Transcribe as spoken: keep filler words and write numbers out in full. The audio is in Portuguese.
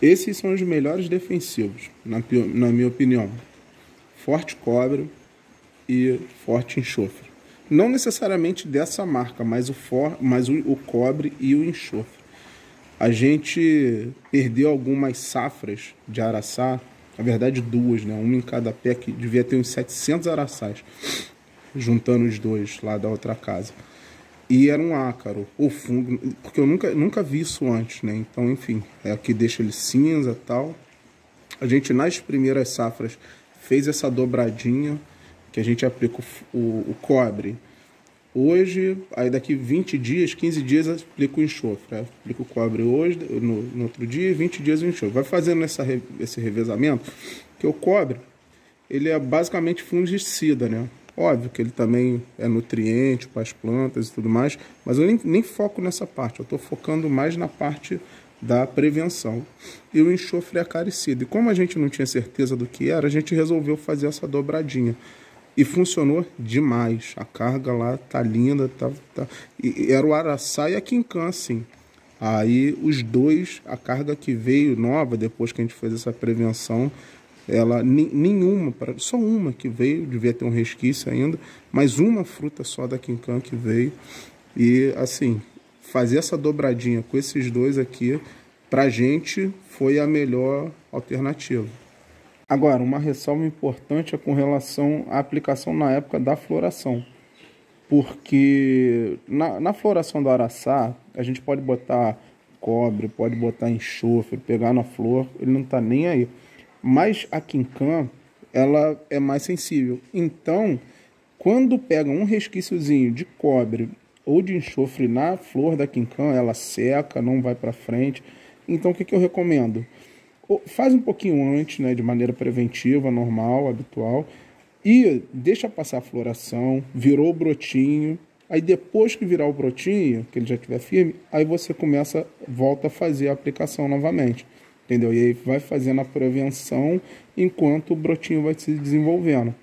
Esses são os melhores defensivos, na, na minha opinião. Forte cobre e forte enxofre. Não necessariamente dessa marca, mas o, for, mas o, o cobre e o enxofre. A gente perdeu algumas safras de araçá, na verdade duas, né? Uma em cada pé, que devia ter uns setecentos araçás, juntando os dois lá da outra casa. E era um ácaro, ou fungo, porque eu nunca, nunca vi isso antes, né? Então, enfim, é aqui deixa ele cinza e tal. A gente, nas primeiras safras, fez essa dobradinha, que a gente aplica o, o, o cobre. Hoje, aí daqui vinte dias, quinze dias, aplica o enxofre. Aplica o cobre hoje, no, no outro dia, vinte dias o enxofre. Vai fazendo essa, esse revezamento, que o cobre, ele é basicamente fungicida, né? Óbvio que ele também é nutriente para as plantas e tudo mais, mas eu nem, nem foco nessa parte, eu estou focando mais na parte da prevenção. E o enxofre é acaricido. E como a gente não tinha certeza do que era, a gente resolveu fazer essa dobradinha. E funcionou demais. A carga lá tá linda. Tá, tá... E era o araçá e a quincã, assim. Aí os dois, a carga que veio nova, depois que a gente fez essa prevenção, ela, nenhuma, só uma que veio, devia ter um resquício ainda, mas uma fruta só da quincã que veio. E assim, fazer essa dobradinha com esses dois aqui, pra gente, foi a melhor alternativa. Agora, uma ressalva importante é com relação à aplicação na época da floração. Porque na, na floração do araçá, a gente pode botar cobre, pode botar enxofre, pegar na flor, ele não tá nem aí. Mas a quincã, ela é mais sensível. Então, quando pega um resquíciozinho de cobre ou de enxofre na flor da quincã, ela seca, não vai para frente. Então, o que, que eu recomendo? Faz um pouquinho antes, né, de maneira preventiva, normal, habitual, e deixa passar a floração, virou o brotinho. Aí depois que virar o brotinho, que ele já estiver firme, aí você começa, volta a fazer a aplicação novamente. Entendeu? E aí vai fazendo a prevenção enquanto o brotinho vai se desenvolvendo.